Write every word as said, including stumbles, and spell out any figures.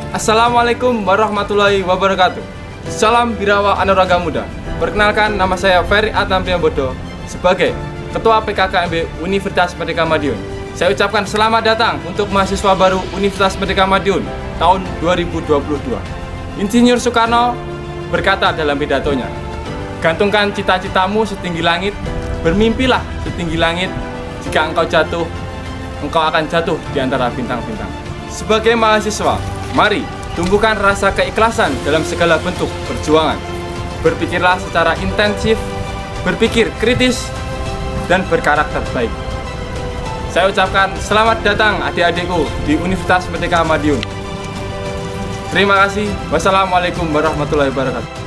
Assalamualaikum warahmatullahi wabarakatuh. Salam Birawa Anuraga Muda. Perkenalkan, nama saya Ferry Adam Priambodo sebagai Ketua P K K M B Universitas Merdeka Madiun. Saya ucapkan selamat datang untuk mahasiswa baru Universitas Merdeka Madiun tahun dua ribu dua puluh dua. Insinyur Soekarno berkata dalam pidatonya, "Gantungkan cita-citamu setinggi langit, bermimpilah setinggi langit. Jika engkau jatuh, engkau akan jatuh di antara bintang-bintang." Sebagai mahasiswa, mari tumbuhkan rasa keikhlasan dalam segala bentuk perjuangan. Berpikirlah secara intensif, berpikir kritis, dan berkarakter baik. Saya ucapkan selamat datang adik-adikku di Universitas Merdeka Madiun. Terima kasih. Wassalamualaikum warahmatullahi wabarakatuh.